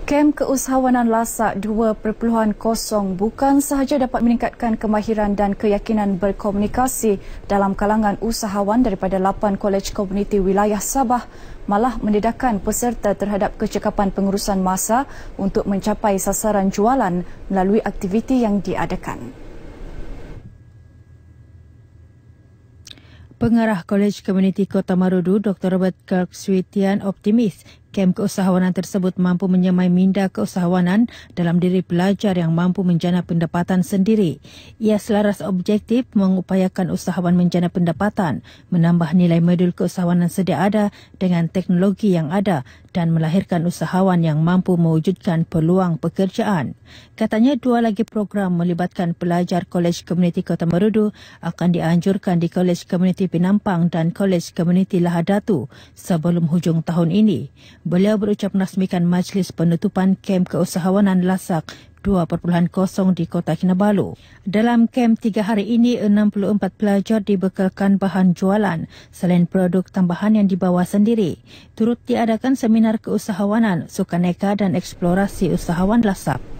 Kem Keusahawanan Lasak 2.0 bukan sahaja dapat meningkatkan kemahiran dan keyakinan berkomunikasi dalam kalangan usahawan daripada 8 kolej komuniti wilayah Sabah, malah mendedahkan peserta terhadap kecekapan pengurusan masa untuk mencapai sasaran jualan melalui aktiviti yang diadakan. Pengarah Kolej Komuniti Kota Marudu, Dr. Robert Keusahawanan optimis kem keusahawanan tersebut mampu menyemai minda keusahawanan dalam diri pelajar yang mampu menjana pendapatan sendiri. Ia selaras objektif mengupayakan usahawan menjana pendapatan, menambah nilai modul keusahawanan sedia ada dengan teknologi yang ada dan melahirkan usahawan yang mampu mewujudkan peluang pekerjaan. Katanya 2 lagi program melibatkan pelajar Kolej Komuniti Kota Marudu akan dianjurkan di Kolej Komuniti Penampang dan Kolej Komuniti Lahadatu sebelum hujung tahun ini. Beliau berucap merasmikan majlis penutupan kem keusahawanan Lasak 2.0 di Kota Kinabalu. Dalam kem 3 hari ini, 64 pelajar dibekalkan bahan jualan selain produk tambahan yang dibawa sendiri. Turut diadakan seminar keusahawanan, sukaneka dan eksplorasi usahawan Lasak.